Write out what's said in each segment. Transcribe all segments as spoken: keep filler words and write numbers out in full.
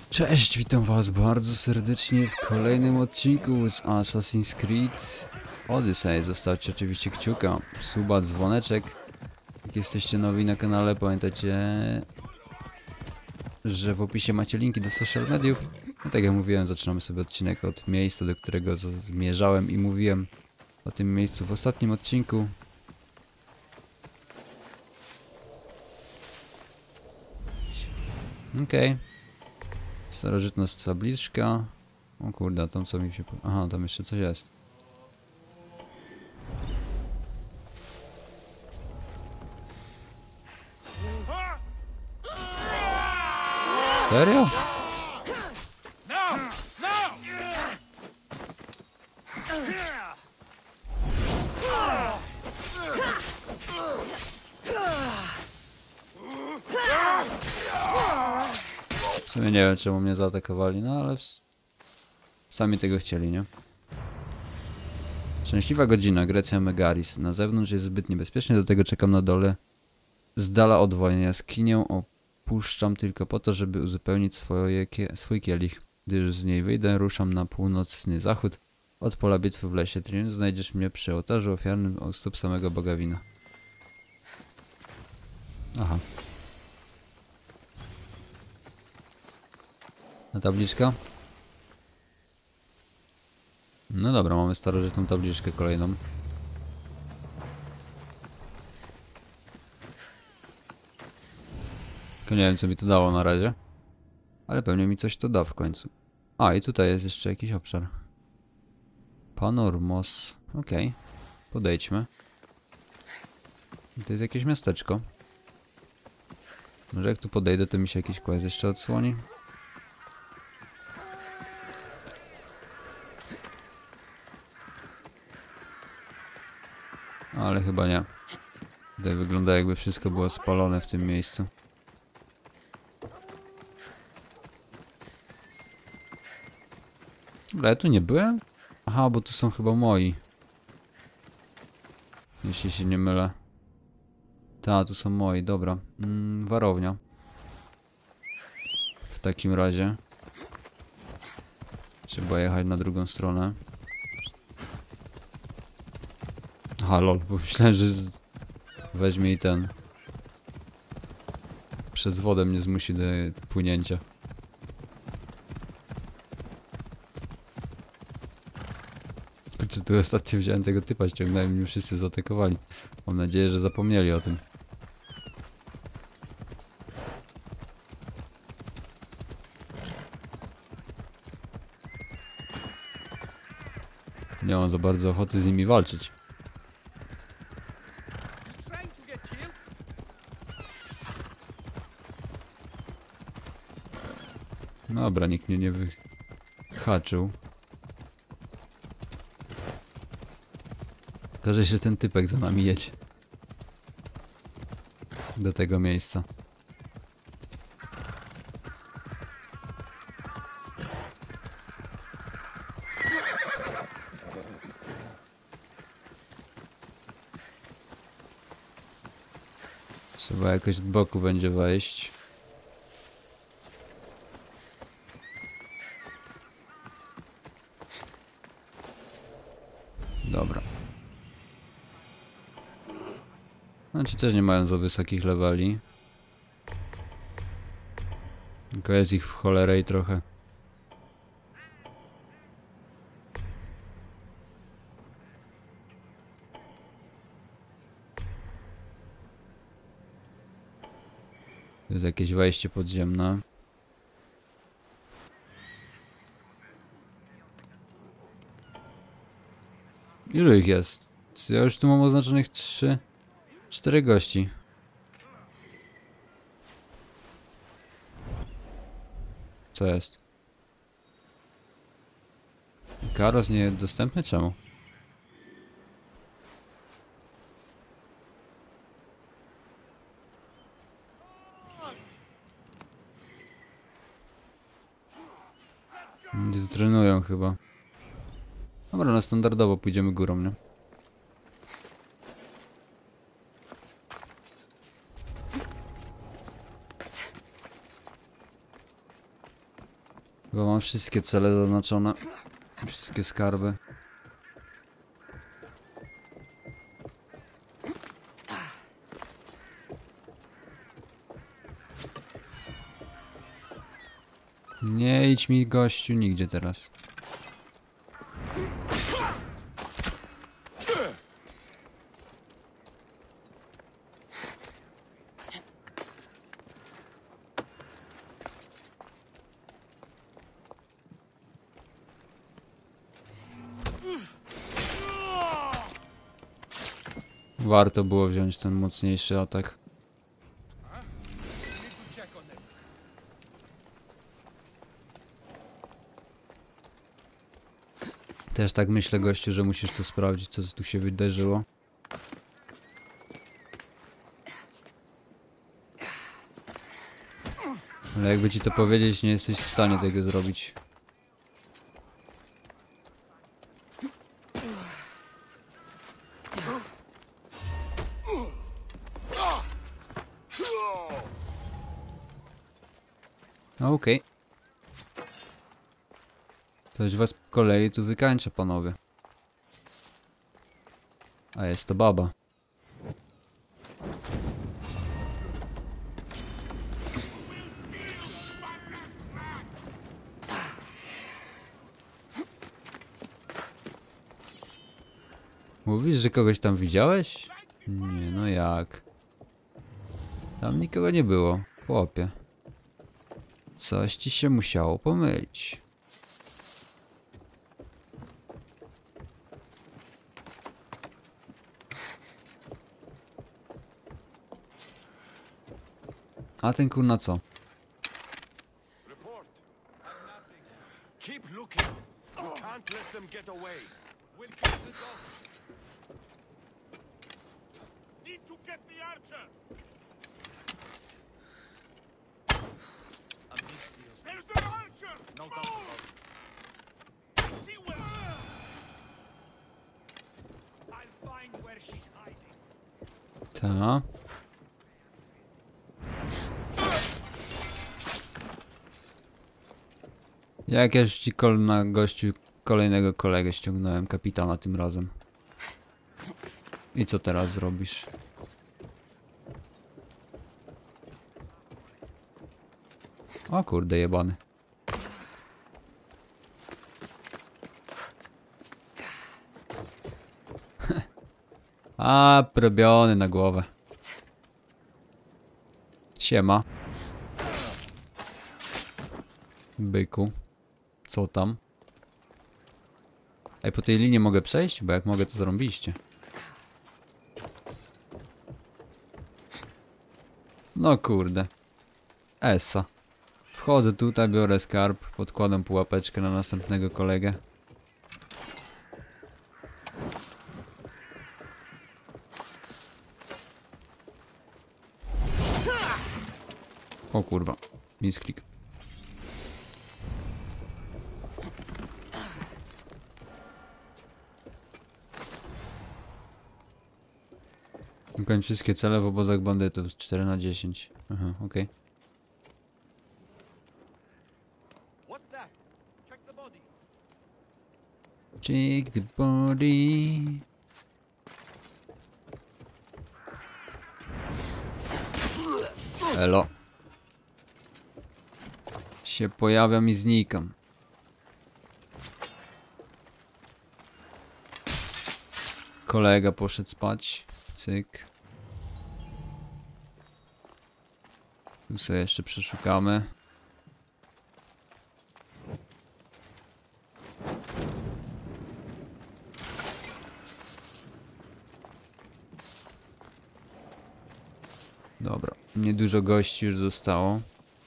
Cześć, witam was bardzo serdecznie w kolejnym odcinku z Assassin's Creed Odyssey. Zostawcie oczywiście kciuka, suba, dzwoneczek. Jak jesteście nowi na kanale, pamiętajcie, że w opisie macie linki do social mediów. No tak jak mówiłem, zaczynamy sobie odcinek od miejsca, do którego zmierzałem i mówiłem o tym miejscu w ostatnim odcinku. Okej. Okay. Starożytna tabliczka. O kurde, tam co mi się... Aha, tam jeszcze coś jest. Serio? W sumie nie wiem, czemu mnie zaatakowali, no ale... Sami tego chcieli, nie? Szczęśliwa godzina, Grecja Megaris. Na zewnątrz jest zbyt niebezpiecznie, do tego czekam na dole. Z dala od wojny. Jaskinię opuszczam tylko po to, żeby uzupełnić swoje, swój kielich. Gdy już z niej wyjdę, ruszam na północny zachód. Od pola bitwy w lesie Trin znajdziesz mnie przy ołtarzu ofiarnym u stóp samego Boga Wina. Aha. A tabliczka? No dobra, mamy starożytną tabliczkę kolejną. Tylko nie wiem, co mi to dało na razie. Ale pewnie mi coś to da w końcu. A, i tutaj jest jeszcze jakiś obszar. Panormos. Okej. Okay. Podejdźmy. I to jest jakieś miasteczko. Może jak tu podejdę, to mi się jakiś quest jeszcze odsłoni. Ale chyba nie. Tutaj wygląda, jakby wszystko było spalone w tym miejscu. Dobra, ja tu nie byłem? Aha, bo tu są chyba moi. Jeśli się nie mylę. Ta, tu są moi, dobra. Mm, warownia. W takim razie. Trzeba jechać na drugą stronę. Aha, lol, bo myślałem, że z... weźmie i ten. Przez wodę mnie zmusi do płynięcia. Czy tu ostatnio wziąłem tego typa, ściągnąłem i mnie wszyscy zaatakowali. Mam nadzieję, że zapomnieli o tym. Nie mam za bardzo ochoty z nimi walczyć. Dobra, nikt mnie nie wyhaczył. Okaże się, że ten typek za nami jedzie. Do tego miejsca. Trzeba jakoś od boku będzie wejść. Dobra. Znaczy też nie mają za wysokich leveli. Tylko jest ich w cholerę i trochę. To jest jakieś wejście podziemne. Ilu ich jest? Ja już tu mam oznaczonych trzy, cztery gości. Co jest? Karos niedostępny? Czemu? Gdzie tu trenują chyba. Dobra, na standardowo pójdziemy górą, nie? Chyba mam wszystkie cele zaznaczone. Wszystkie skarby. Nie idź mi, gościu, nigdzie teraz. Warto było wziąć ten mocniejszy atak. Też tak myślę, gościu, że musisz to sprawdzić, co tu się wydarzyło. Ale jakby ci to powiedzieć, nie jesteś w stanie tego zrobić. Okej. Okay. To już was po kolei tu wykańczę, panowie. A jest to baba. Mówisz, że kogoś tam widziałeś? Nie, no jak? Tam nikogo nie było, chłopie. Coś ci się musiało pomylić. A ten kurna co? Keep looking. You can't let them get away. We'll keep the dog. Need to get the archer. There's the archer. No doubt about it. See where. I'll find where she's hiding. Ta. Jak ja ci kol na gościu kolejnego kolegę ściągnąłem, kapitana tym razem. I co teraz zrobisz? O kurde jebany. A, robiony na głowę. Siema. Byku. Co tam? Ej, po tej linii mogę przejść? Bo jak mogę, to zarąbiście. No kurde. Essa. Wchodzę tutaj, biorę skarb, podkładam pułapeczkę na następnego kolegę. O kurwa. Misklik. Ukończ wszystkie cele w obozach bandytów. cztery na dziesięć. Aha, okej. Okay. Check the body. Check the body. Elo. Się pojawiam i znikam. Kolega poszedł spać. Cyk. Tu sobie jeszcze przeszukamy. Dobra, niedużo gości już zostało.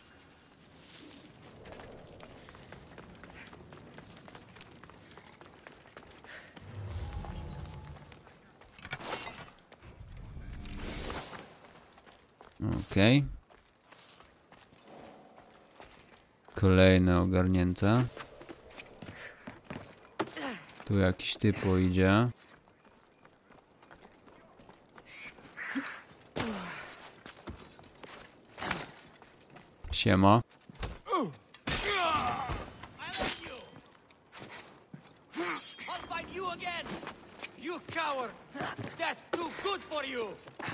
Okej. Okay. Kolejne ogarnięte. Tu jakiś typo idzie. Siema. Death's too good for you.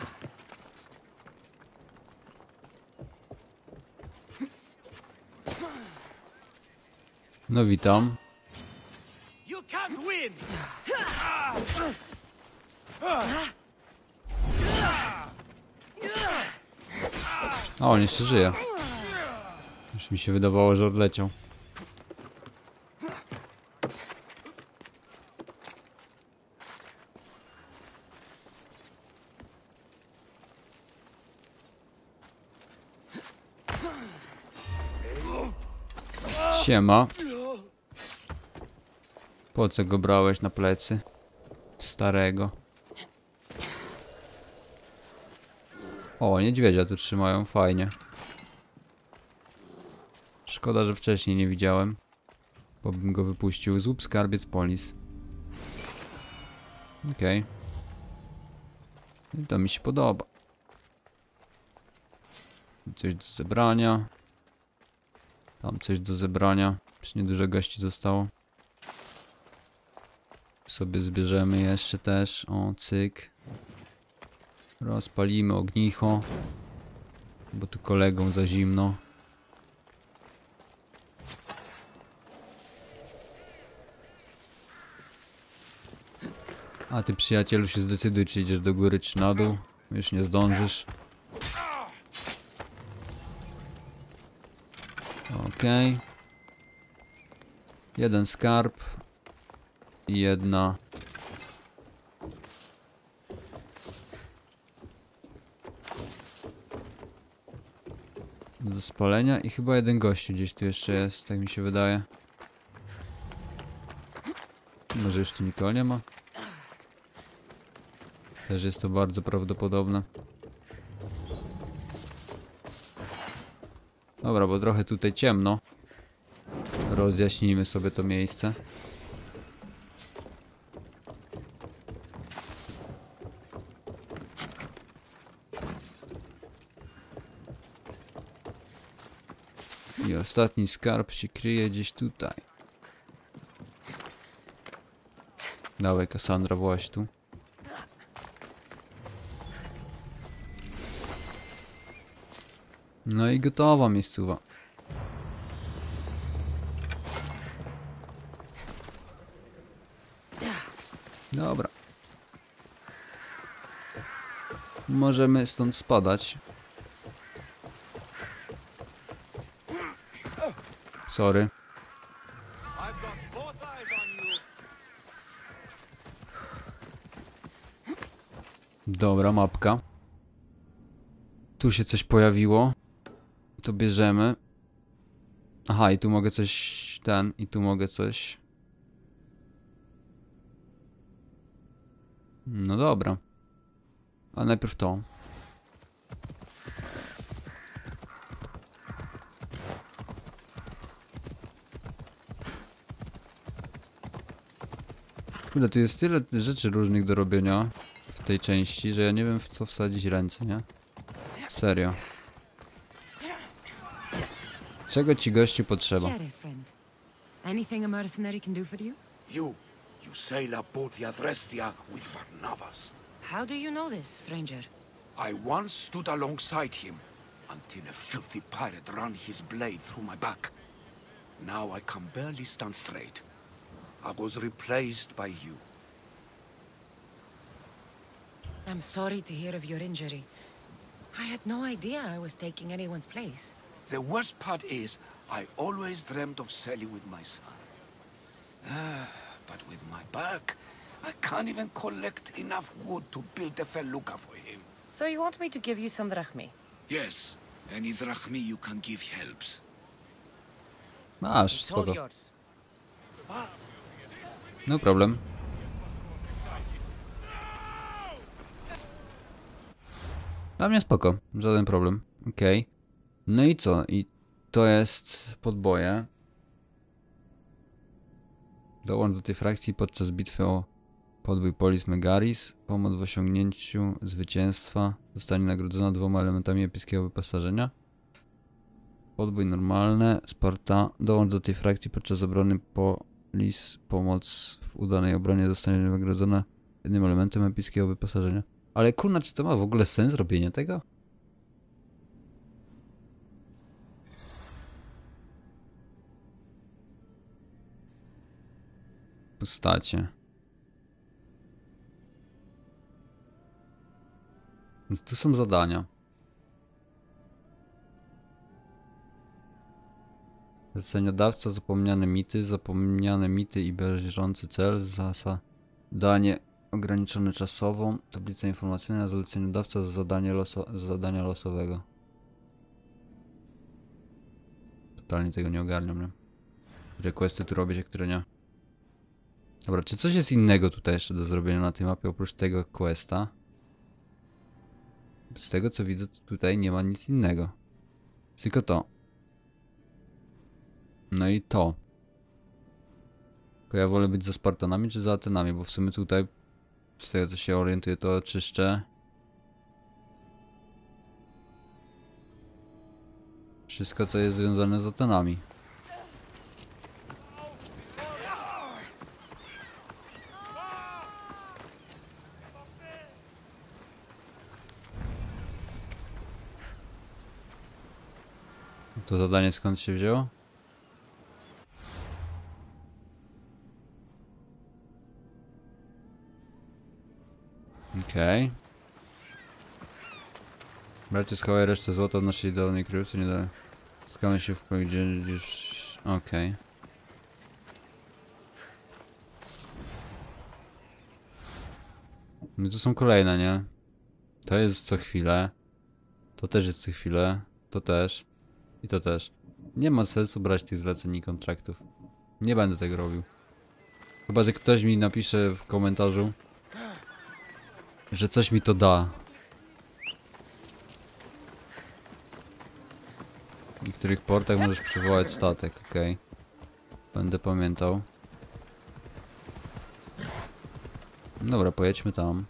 No witam. You can't win. A, on jeszcze żyje. Już mi się wydawało, że odleciał. Siema. Po co go brałeś na plecy? Starego. O, niedźwiedzia tu trzymają, fajnie. Szkoda, że wcześniej nie widziałem. Bo bym go wypuścił. Złup skarbiec polis. Okej. Okay. To mi się podoba. Coś do zebrania. Tam coś do zebrania. Już niedużo gości zostało. Sobie zbierzemy jeszcze też. O, cyk. Rozpalimy ognicho. Bo tu kolegom za zimno. A ty, przyjacielu, się zdecyduj, czy idziesz do góry, czy na dół. Już nie zdążysz. Okej. Okay. Jeden skarb. I jedna. Do spalenia i chyba jeden gościu gdzieś tu jeszcze jest, tak mi się wydaje. Może już tu nikogo nie ma? Też jest to bardzo prawdopodobne. Dobra, bo trochę tutaj ciemno. Rozjaśnijmy sobie to miejsce. I ostatni skarb się kryje gdzieś tutaj. Dawaj, Cassandra, właź tu. No i gotowa miejscowa. Dobra. Możemy stąd spadać. Sorry. I've got both eyes on you. Dobra, mapka. Tu się coś pojawiło. To bierzemy. Aha, i tu mogę coś... ten, i tu mogę coś... No dobra. A najpierw to. Kurde, tu jest tyle rzeczy różnych do robienia w tej części, że ja nie wiem, w co wsadzić ręce, nie? Serio. Czego ci gościu potrzeba? Anything a mercenary can do for you? You, you sail aboard the Adrestia with Varnavas. How do you know this, stranger? I once stood alongside him until a filthy pirate ran his blade through my back. Now I can barely stand straight. I was replaced by you. I'm sorry to hear of your injury. I had no idea I was taking anyone's place. The worst part is, I always dreamt of sailing with my son. Ah, but with my back, I can't even collect enough wood to build a felucca for him. So you want me to give you some drachmi? Yes, any drachmi you can give helps. Masz, It's all spoko. yours. No problem. Dla mnie spoko, żaden problem. Okej. Okay. No i co? I to jest podboje. Dołącz do tej frakcji podczas bitwy o podbój Polis Megaris. Pomoc w osiągnięciu zwycięstwa. Zostanie nagrodzona dwoma elementami epickiego wyposażenia. Podbój normalne. Sparta. Dołącz do tej frakcji podczas obrony Polis. Pomoc w udanej obronie zostanie nagrodzona jednym elementem epickiego wyposażenia. Ale kurna, czy to ma w ogóle sens robienie tego? Postacie. Więc tu są zadania. Zleceniodawca, zapomniane mity, zapomniane mity i bieżący cel, zadanie ograniczone czasowo, tablica informacyjna, zleceniodawca za zadanie loso za zadania losowego. Totalnie tego nie ogarniam, nie? Które questy tu robić, a które nie. Dobra, czy coś jest innego tutaj jeszcze do zrobienia na tej mapie oprócz tego questa? Z tego co widzę, tutaj nie ma nic innego. Tylko to. No i to. Tylko ja wolę być za Spartanami czy za Atenami, bo w sumie tutaj, z tego co się orientuję, to czyszczę wszystko co jest związane z Atenami. To zadanie skąd się wzięło? Okej. Okay. Bracie, schowaj resztę złota w naszej dolnej kryjówce, nie da... Skamy się w pokoju, gdzie już... Okej. Okay. No tu są kolejne, nie? To jest co chwilę. To też jest co chwilę. To też. I to też. Nie ma sensu brać tych zleceń i kontraktów. Nie będę tego robił. Chyba, że ktoś mi napisze w komentarzu, że coś mi to da. W niektórych portach możesz przywołać statek, okej. Okay. Będę pamiętał. Dobra, pojedźmy tam.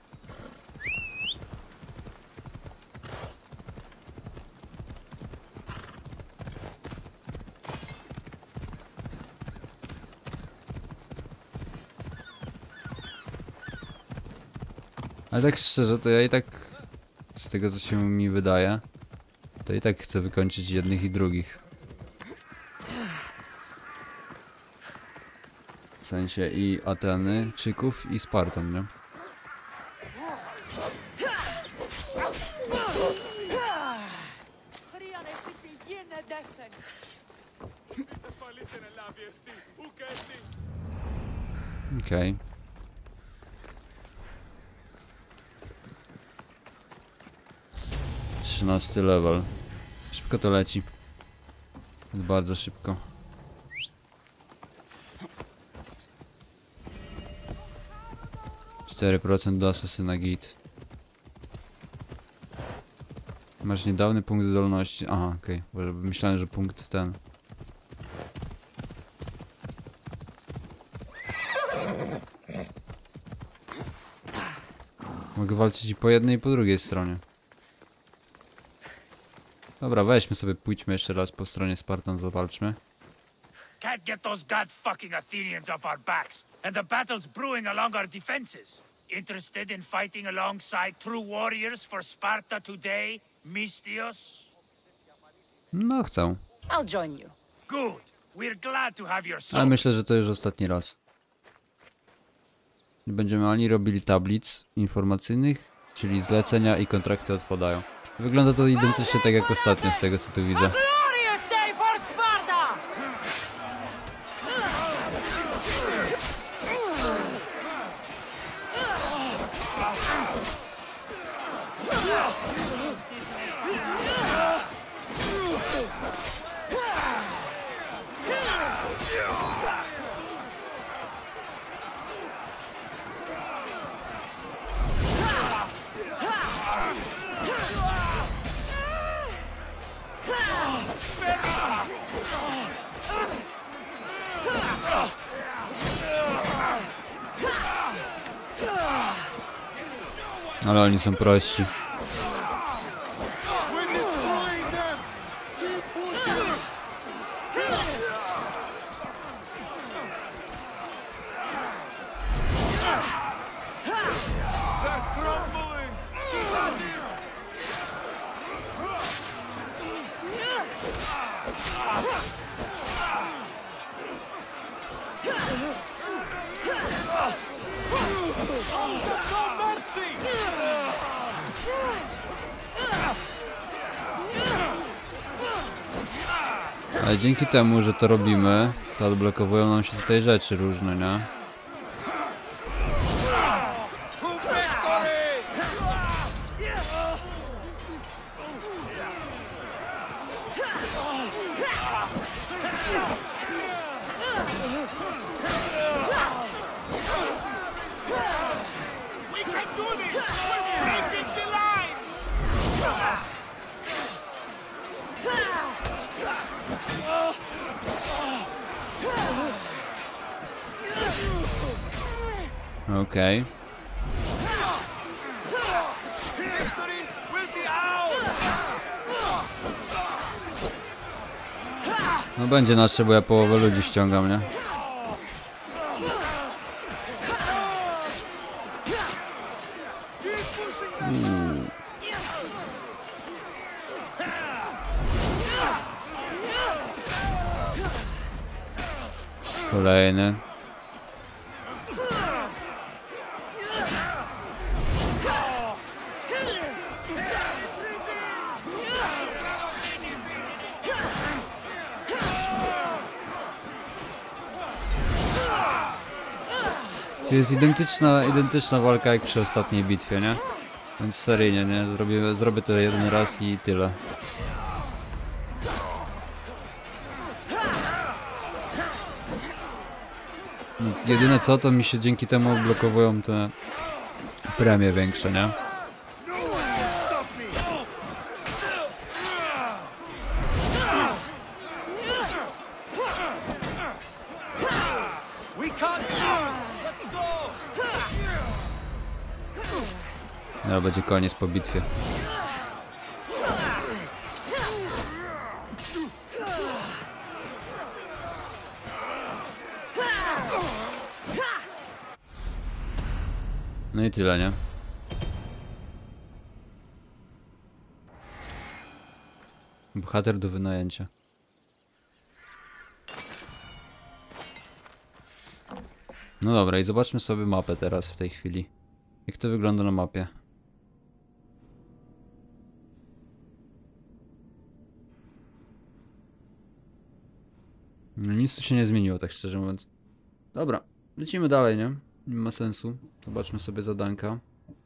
Ale tak szczerze, to ja i tak, z tego co się mi wydaje, to i tak chcę wykończyć jednych i drugich. W sensie i Ateny, Czyków i Spartan, nie? Okej. Okay. trzynasty level. Szybko to leci. Bardzo szybko. cztery procent do asesyna git. Masz niedawny punkt zdolności. Aha, okej. Okay. Myślałem, że punkt ten. Mogę walczyć i po jednej i po drugiej stronie. Dobra, weźmy sobie, pójdźmy jeszcze raz po stronie Spartan, zawalczmy. Can't get those god-fucking Athenians off our backs, and the battle's brewing along our defenses. Interested in fighting alongside true warriors for Sparta today, Mystios? No, chcę. I'll join you. Good. We're glad to have your Ale support. myślę, że to już ostatni raz. Nie będziemy ani robili tablic informacyjnych, czyli zlecenia i kontrakty odpadają. Wygląda to identycznie tak jak ostatnio, z tego co tu widzę. Glorious day for Sparta! Ale oni są prości. Ale dzięki temu, że to robimy, to odblokowują nam się tutaj rzeczy różne, nie? Okej. Okay. No będzie nasze, bo ja połowę ludzi ściągam, nie? Uuu. Kolejny. To jest identyczna, identyczna walka jak przy ostatniej bitwie, nie? Więc seryjnie, nie? Zrobię, zrobię to jeden raz i tyle. No, jedyne co, to mi się dzięki temu odblokowują te premie większe, nie? No, będzie koniec po bitwie. No i tyle, nie? Bohater do wynajęcia. No dobra, i zobaczmy sobie mapę teraz w tej chwili. Jak to wygląda na mapie? No nic tu się nie zmieniło, tak szczerze mówiąc. Dobra, lecimy dalej, nie? Nie ma sensu. Zobaczmy sobie zadanka.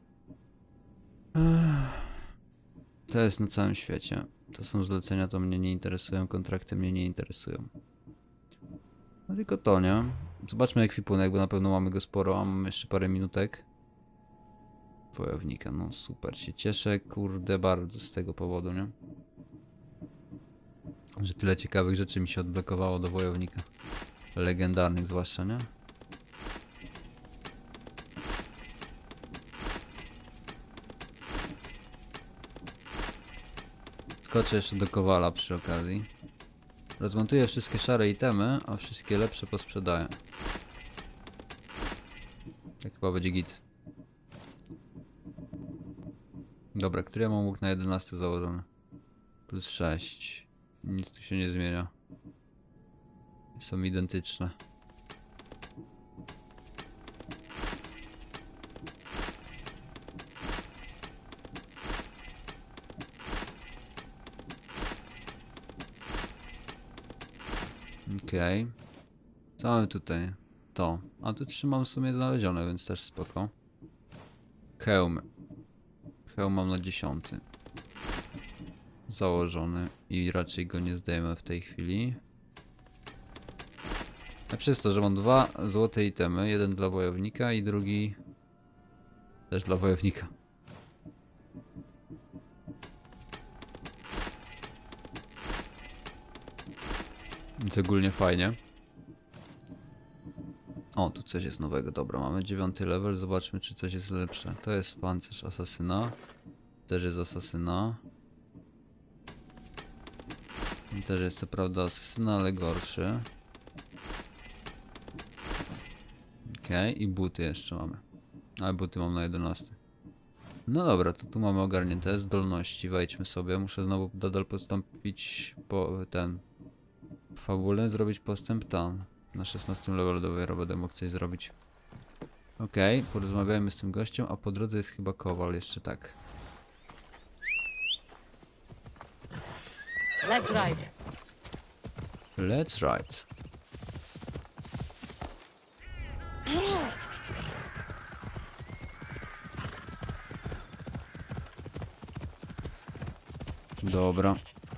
To jest na całym świecie. To są zlecenia, to mnie nie interesują, kontrakty mnie nie interesują. No tylko to, nie? Zobaczmy ekwipunek, bo na pewno mamy go sporo, a mamy jeszcze parę minutek. Wojownika, no super, się cieszę, kurde, bardzo z tego powodu, nie? Że tyle ciekawych rzeczy mi się odblokowało do wojownika. Legendarnych zwłaszcza, nie? Skoczę jeszcze do Kowala przy okazji. Rozmontuję wszystkie szare itemy, a wszystkie lepsze posprzedaję. Tak chyba będzie git. Dobra, który ja mam łuk na jedenaście założony? Plus sześć. Nic tu się nie zmienia. Są identyczne. Okej. Okay. Co mamy tutaj? To. A tu trzymam w sumie znalezione, więc też spoko. Hełm. Hełm mam na dziesiąty. Założony i raczej go nie zdejmę w tej chwili. A przez to, że mam dwa złote itemy, jeden dla wojownika i drugi też dla wojownika. Więc ogólnie fajnie. O, tu coś jest nowego. Dobra, mamy dziewiąty level. Zobaczmy, czy coś jest lepsze. To jest pancerz asasyna. Też jest asasyna. Też jest co prawda asasyna, ale gorszy. Okej, okay, i buty jeszcze mamy. Ale buty mam na jedenaście. No dobra, to tu mamy ogarnięte zdolności. Wejdźmy sobie. Muszę znowu nadal postąpić po ten... w fabule, zrobić postęp tam. Na szesnastym levelu dopiero będę mógł coś zrobić. Okej, okay, porozmawiajmy z tym gościem, a po drodze jest chyba Kowal, jeszcze tak. Let's ride. Let's ride. Dobra.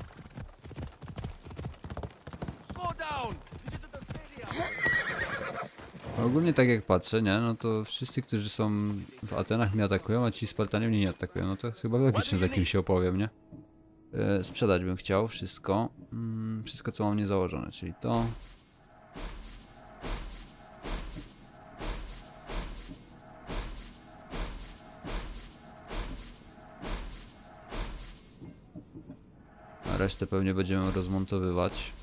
Ogólnie tak jak patrzę, nie? No to wszyscy, którzy są w Atenach mnie atakują, a ci Spartanie mnie nie atakują. No to chyba logicznie, za kim się opowiem, nie? E, sprzedać bym chciał wszystko. Mm, wszystko, co mam nie założone, czyli to. A resztę pewnie będziemy rozmontowywać.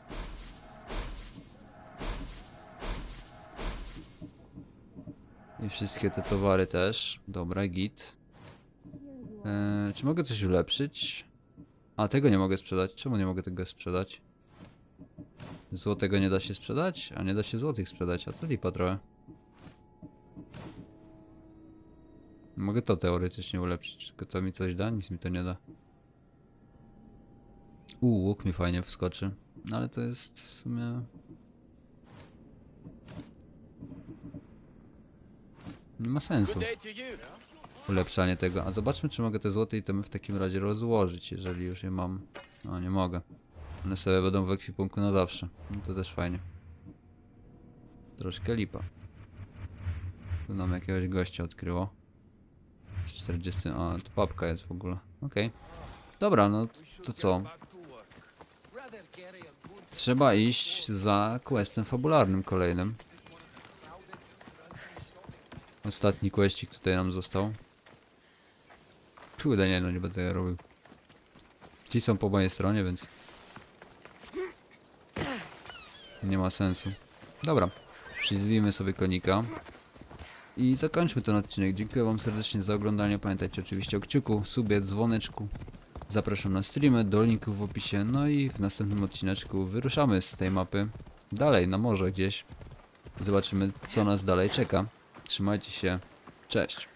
I wszystkie te towary też. Dobra, git. Eee, czy mogę coś ulepszyć? A, tego nie mogę sprzedać. Czemu nie mogę tego sprzedać? Złotego nie da się sprzedać? A nie da się złotych sprzedać, a to lipa trochę. Mogę to teoretycznie ulepszyć, tylko to mi coś da? Nic mi to nie da. Uuu, łuk mi fajnie wskoczy. No ale to jest w sumie... Nie ma sensu ulepszanie tego. A zobaczmy, czy mogę te złote itemy w takim razie rozłożyć, jeżeli już je mam. No, nie mogę. One sobie będą w ekwipunku na zawsze. No to też fajnie. Troszkę lipa. Tu nam jakiegoś gościa odkryło. czterdzieści... A, to papka jest w ogóle. Okej. Okay. Dobra, no to co? Trzeba iść za questem fabularnym kolejnym. Ostatni questik tutaj nam został. Kurde, nie, no nie będę tego robił. Ci są po mojej stronie, więc nie ma sensu. Dobra, przyzwijmy sobie konika i zakończmy ten odcinek. Dziękuję wam serdecznie za oglądanie. Pamiętajcie oczywiście o kciuku, subie, dzwoneczku. Zapraszam na streamy, do linków w opisie. No i w następnym odcineczku wyruszamy z tej mapy dalej, na morze gdzieś. Zobaczymy, co nas dalej czeka. Trzymajcie się. Cześć.